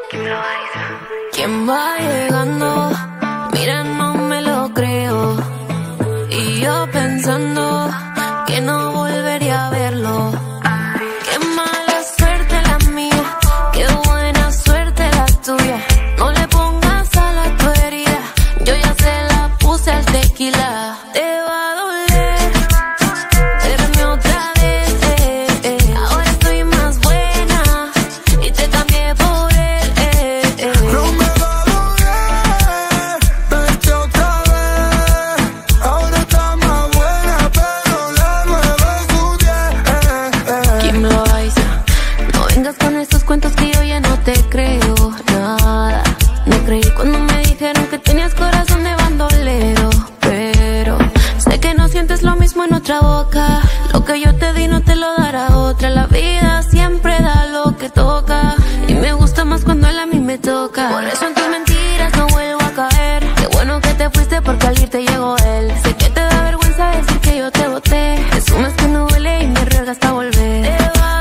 ¿Quién va llegando? Mira, no me lo creo. Y yo pensando que no volvería a verlo. Qué mala suerte la mía, qué buena suerte la tuya. No le pongas sal a tu herida, yo ya se la puse al tequila. Te va a doler verme otra vez, ahora estoy más buena y te cambié por él, No me va a doler verte otra vez, ahora está más buena, pero la nueva es su 10. Kim Loaiza, no vengas con estos cuentos que yo ya no te creo nada. No creí cuando me dijeron que tenías corazón de bandolero, pero sé que no sientes lo mismo en otra boca. Lo que yo te di no te lo dará otra. La vida siempre da lo que toca y me gusta más cuando él a mí me toca. Por eso en tus mentiras no vuelvo a caer. Qué bueno que te fuiste porque al irte llegó él. Sé que te da vergüenza decir que yo te boté. Presumes que no duele y me arriesgas hasta volver. Te va a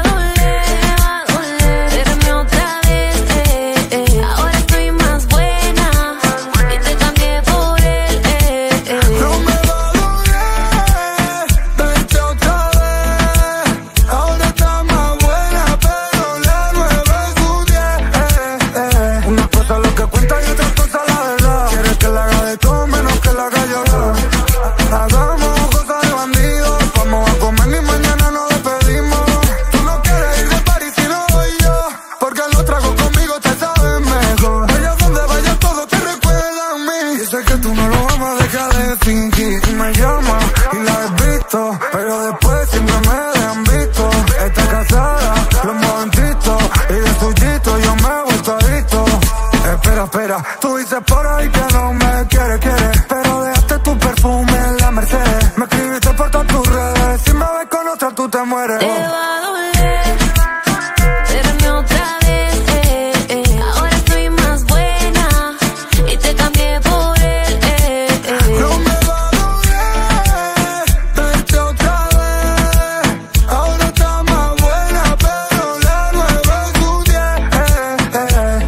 doler verme otra vez, ahora estoy más buena y te cambié por él, No me va a doler verte otra vez, ahora está más buena, pero la nueva es su 10. Una cosa es lo que cuenta y otra cosa la verdad. Quieres que la haga de todo menos que la haga yo. Hagamos cosas de bandidos, vamos a comer y mañana nos despedimos. Tú no quieres ir de party si no voy yo, porque los tragos conmigo te saben mejor. Vayas donde vayas todo te recuerda a mí. Y sé que tú no lo vas a dejar de fingir. Y me llamas y la has visto, pero después siempre me dejan visto. Está casada, los moventitos y de suyito yo me he vuelto adicto. Espera, tú dices por ahí que no me quieres, pero dejaste tu perfume en la Mercedes. Me escribiste por todas tus redes, si me ves con otra tú te mueres. te va a doler verme otra vez, ahora estoy más buena y te cambié por él, No me va a doler verte otra vez, ahora está más buena, pero la nueva es su 10.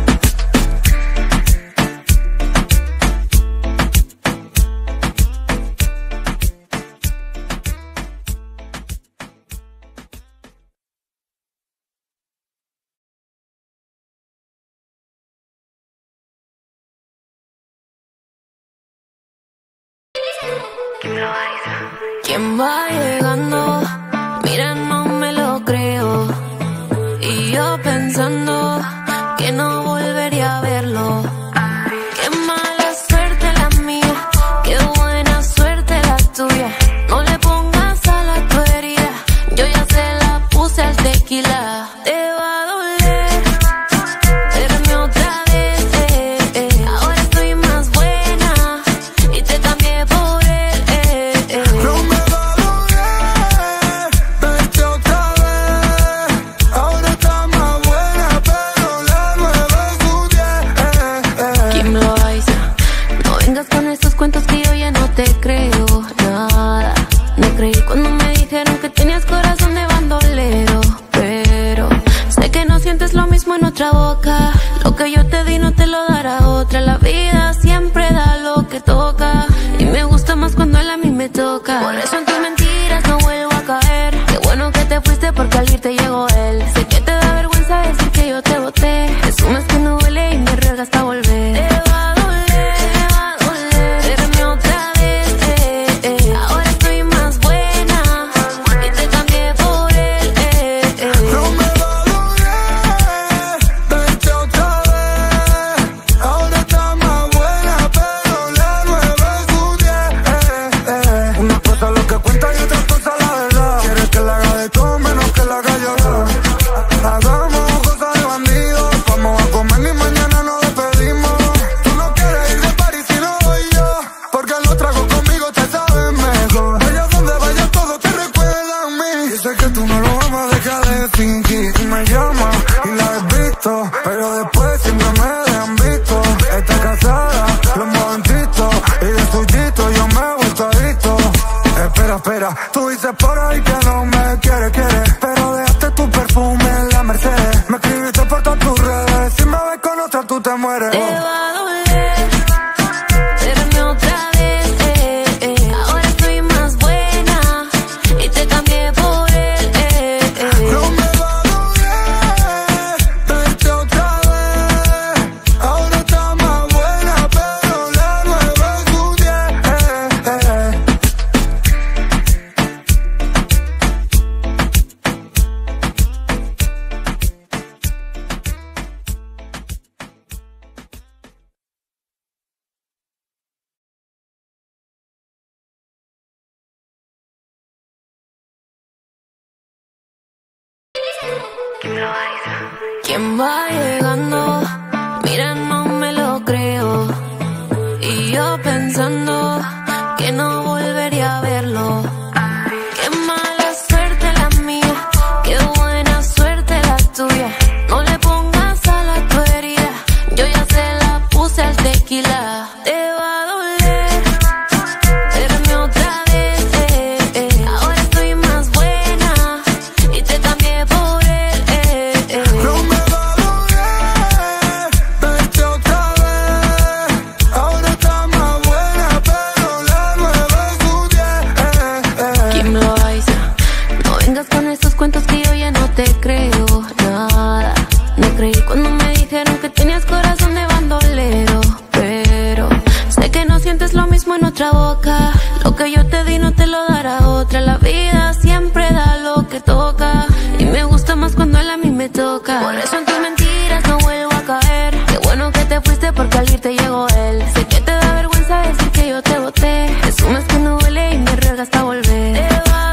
¿Quién va llegando? Mira, no me lo creo. Y yo pensando que no volvería a verlo. Qué mala suerte la mía, qué buena suerte la tuya. No le pongas sal a tu herida, yo ya se la puse al tequila. Te va a doler verme otra vez, ahora estoy más buena y te cambié por él, No me va a doler verte otra vez, ahora está más buena, pero la nueva es su 10. Kim Loaiza, no vengas con estos cuentos que yo ya no te creo nada. No creí cuando me dijeron que tenías corazón de bandolero, pero sé que no sientes lo mismo en otra boca. Lo que yo te di no te lo dará otra. La vida siempre da lo que toca y me gusta más cuando él a mí me toca. Por eso en tus mentiras no vuelvo a caer. Qué bueno que te fuiste porque al irte llegó él. Sé que te da vergüenza decir que yo te boté. Presumes que no duele y me arriesgas hasta volver. Te va a doler verme otra vez, ahora estoy más buena y te cambié por él, No me va a doler verte otra vez, ahora está más buena, pero la nueva es su 10. Una cosa es lo que cuenta y otra cosa la verdad. Quieres que la haga de todo menos que la haga yo. Hagamos cosas de bandidos, vamos a comer y mañana nos despedimos. Tú no quieres ir de party si no voy yo, porque los tragos conmigo te saben mejor. Vayas donde vayas todo te recuerda a mí. Y sé que tú no lo vas a dejar de fingir. Y me llamas y la has visto, pero después siempre me dejan visto. Está casada, los moventitos y de suyito yo me he vuelto adicto. Espera, tú dices por ahí que no me quieres, pero dejaste tu perfume en la Mercedes. Me escribiste por todas tus redes, si me ves con otra ¿Quién va llegando? Mira, no me lo creo. Y yo pensando que no volvería a verlo. Qué mala suerte la mía, qué buena suerte la tuya. No le pongas sal a tu herida, yo ya se la puse al tequila. Te va a doler verme otra vez, ahora estoy más buena y te cambié por él, No me va a doler verte otra vez, ahora está más buena, pero la nueva es tu 10. ¿Quién lo hace? No vengas con esos cuentos que yo ya no te creo nada. No creí cuando me dijeron que tenías corazón de bandolero, pero sé que no sientes lo mismo en otra boca. Lo que yo te di no te lo dará otra. La vida siempre da lo que toca y me gusta más cuando él a mí me toca. Por eso en tus mentiras no vuelvo a caer. Qué bueno que te fuiste porque al irte llegó él. Sé que te da vergüenza decir que yo te boté. Presumes que no duele y me ruegas hasta volver. Te va a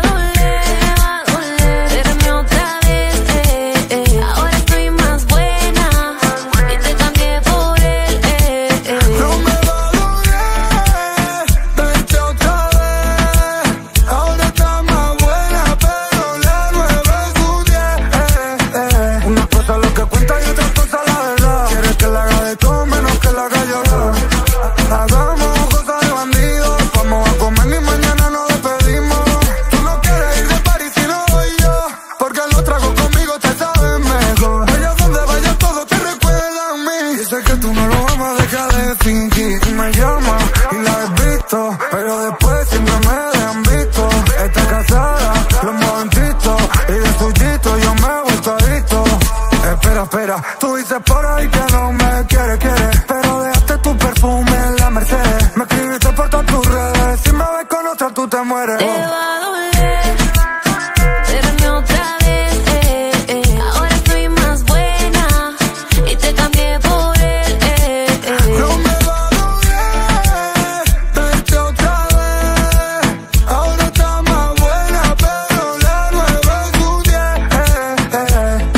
doler verme otra vez, ahora estoy más buena y te cambié por él, No me va a doler verte otra vez, ahora está más buena, pero la nueva es tu 10. Una cosa es lo que cuenta y otra cosa la verdad. Quieres que la haga de todo menos que la haga llorar. Hagamos cosas de bandidos, vamos a comer y mañana nos despedimos. Tú no quieres ir de party si no voy yo, porque los tragos conmigo te saben mejor. Vaya donde vayas todo te recuerda a mí. Y sé que tú no lo vas a dejar de fingir. Tú me llamas y la has visto, pero después siempre me dejan visto. Está casada, lo moventito, y de suyito yo me he vuelto adicto. Espera, tú dices por ahí que no me quieres, pero dejaste tu perfume en la Mercedes. Me escribiste por todas tus redes, si me ves con otra tú te mueres. te va a doler verme otra vez, ahora estoy más buena y te cambié por él, No me va a doler verte otra vez, ahora está más buena, pero la nueva es tu 10.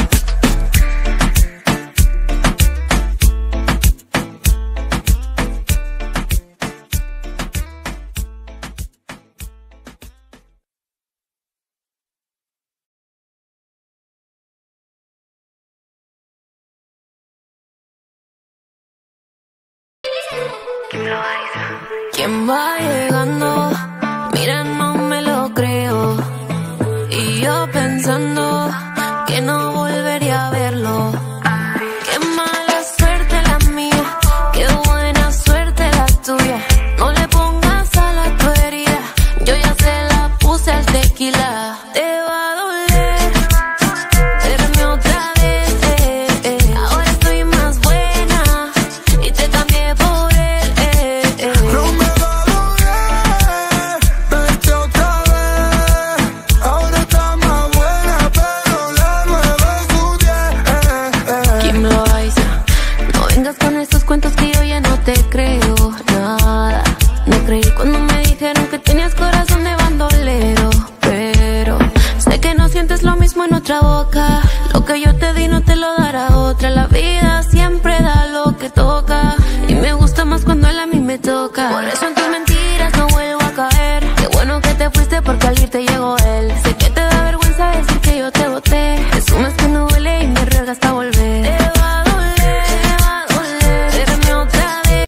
¿Quién va llegando? Mira, no me lo creo. Y yo pensando que no volvería a verlo. Qué mala suerte la mía, qué buena suerte la tuya. No le pongas sal a tu herida, yo ya se la puse al tequila. Te va a doler verme otra vez, ahora estoy más buena y te cambié por él, No me va a doler verte otra vez, ahora está más buena, pero la nueva es tu 10. ¿Quién lo hace? No vengas con esos cuentos que yo ya no te creo nada. No creí cuando me dijeron que tenías corazón de bandolero, pero sé que no sientes lo mismo en otra boca. Lo que yo te di no te lo dará otra. La vida siempre da lo que toca y me gusta más cuando él a mí me toca. Por eso en tus mentiras no vuelvo a caer. Qué bueno que te fuiste porque al irte llegó él. Sé que te da vergüenza decir que yo te boté. Presumes que no duele y me ruegas hasta volver. Te va a doler verme otra vez.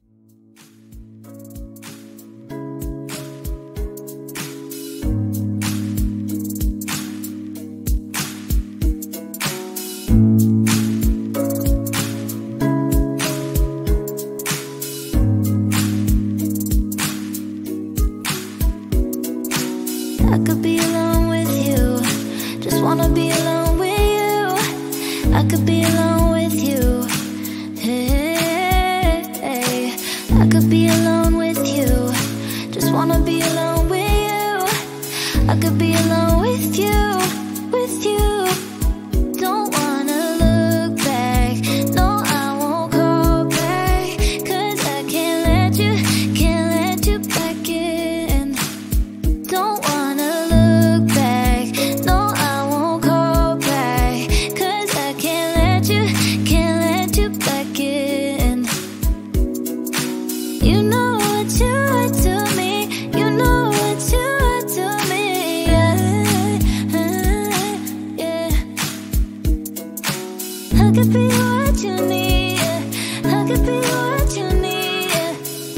could be what you need, yeah.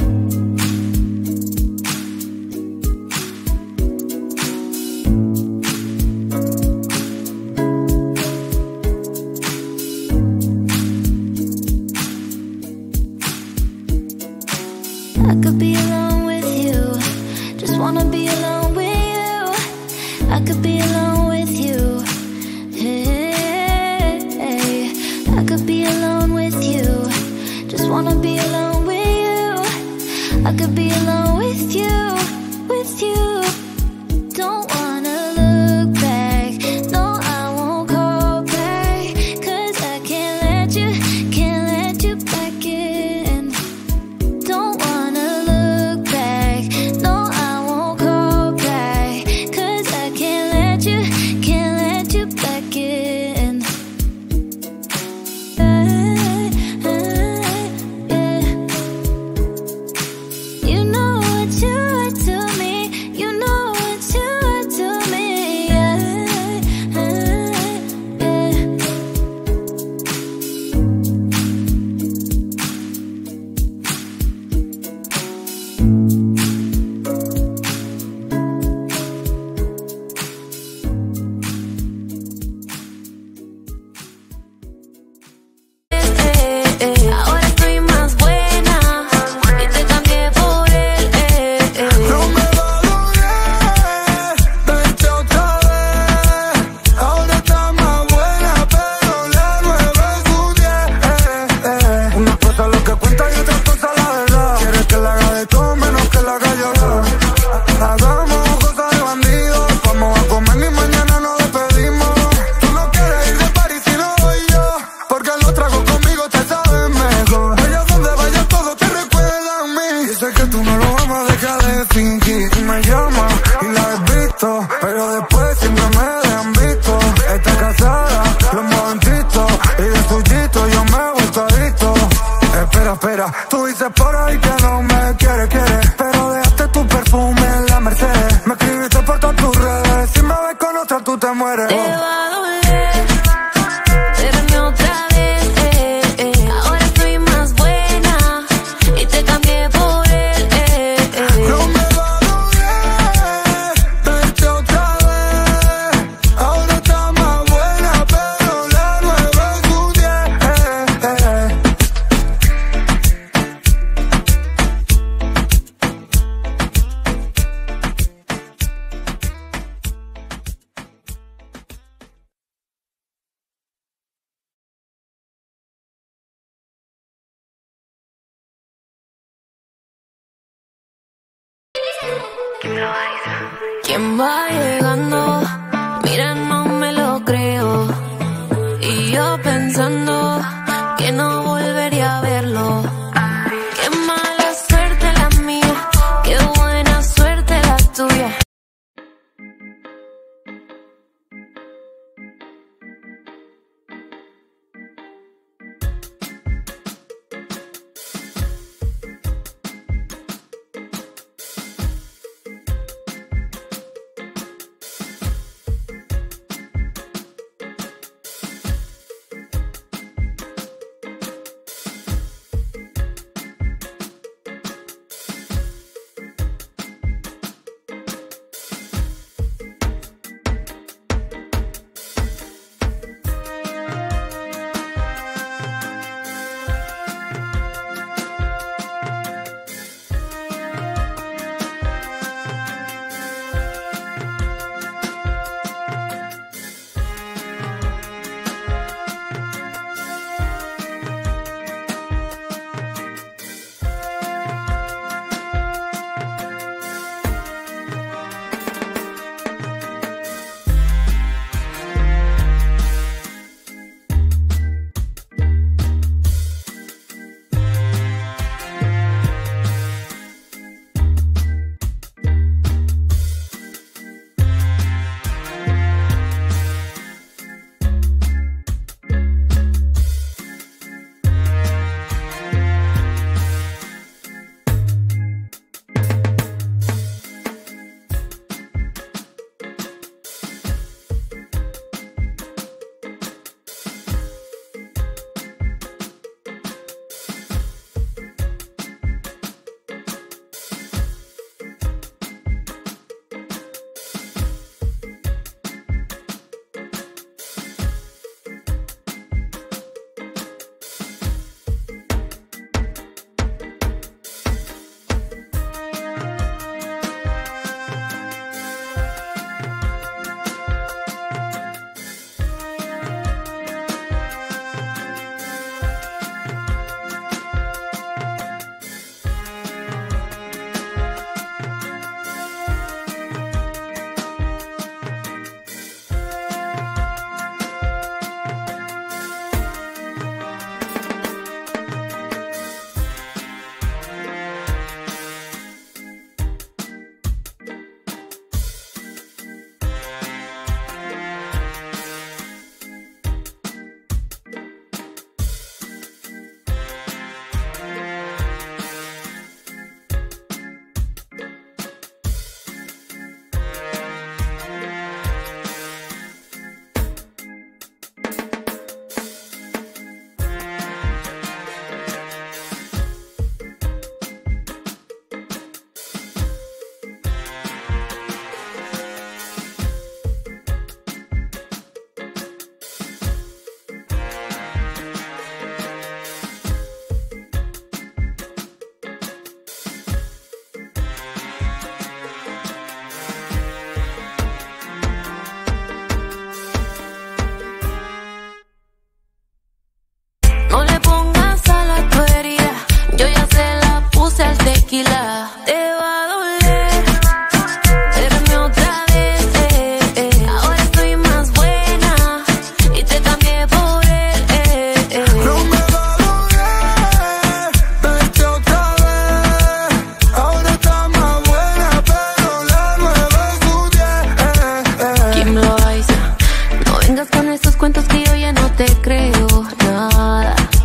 I could be alone with you, just wanna be alone with you. I could be alone with you, hey. I could be alone with you, just wanna be alone with you. I could be alone with you, with you. Don't wanna look back, no I won't call back, 'cause I can't let you back in. Don't wanna look back, no I won't call back, 'cause I can't let you back in. You know what you are to me, you know what you are to me, yeah. Ahora estoy más buena y te cambié por él. No me va a doler verte otra vez. Ahora está más buena, pero la nueva es su 10. Una cosa es lo que cuenta y otra cosa la verdad. Quieres que la haga de todo menos que la haga llorar. Hagamos cosas de bandidos, vamos a comer y mañana nos despedimos. Tú no quieres ir de party si no voy yo, porque los tragos conmigo te saben mejor. Vaya donde vayas todo te recuerda a mí. Y sé que tú no lo vas a dejar de fingir. Y me llama y la he visto, pero después siempre me dejan visto. Está casada, lo hemos visto, y de suyito yo me he vuelto adicto. Espera, tú dices por ahí que no me quieres, pero dejaste tu perfume en la Mercedes. Me escribiste por todas tus redes, si me ves con otra tú te mueres. Te va a doler verme otra vez, Ahora estoy más buena y te cambié por él, No me va a doler verte otra vez. Ahora está más buena, pero la nueva es su 10. ¿Quién va llegando? Mira, no me lo creo. Y yo pensando que no volvería a verlo. Qué mala suerte la mía, qué buena suerte la tuya.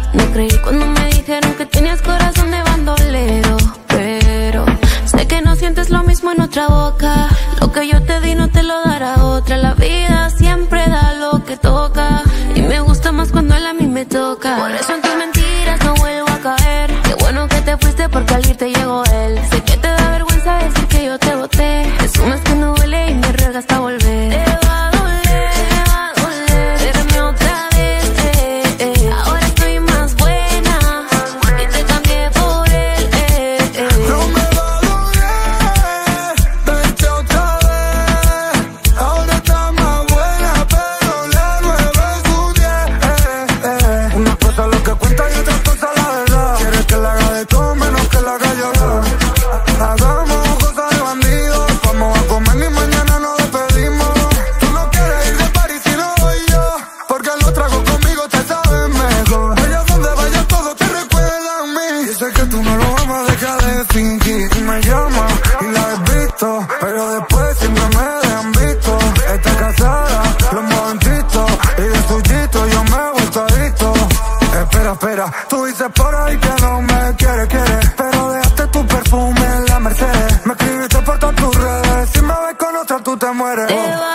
No creí cuando me dijeron que tenías corazón de bandolero, pero sé que no sientes lo mismo en otra boca. Lo que yo te di no te lo dará otra. La vida siempre da lo que toca y me gusta más cuando él a mí me toca. Por eso en tus mentiras no vuelvo a caer. Qué bueno que te fuiste porque al irte llegó él. Sé que te da vergüenza decir que yo te boté. Asumes que no duele y me ruegas hasta volver. Te va a doler verme otra vez. Ahora estoy más buena y te cambié por él. No me va a doler verte otra vez. Ahora está más buena, pero la nueva es un 10. Una cosa es lo que cuenta y otra cosa la verdad. Quieres que la haga de todo menos que la haga llorar. Hagamos cosas de bandidos. Vamos a comer y mañana nos despedimos. Tú no quieres ir de party si no voy yo, porque los tragos conmigo te saben mejor. Vayas donde vayas todo te recuerda a mí. Y sé que tú no lo vas a dejar de fingir. Y me llamas y la he visto, pero después siempre me dejan visto. Está casada, los moventitos, y de suyito yo me he vuelto adicto. Espera, tú dices por ahí que no me quieres, pero dejaste tu perfume en la Mercedes. Me escribiste por todas tus redes, si me ves con otra tú te mueres.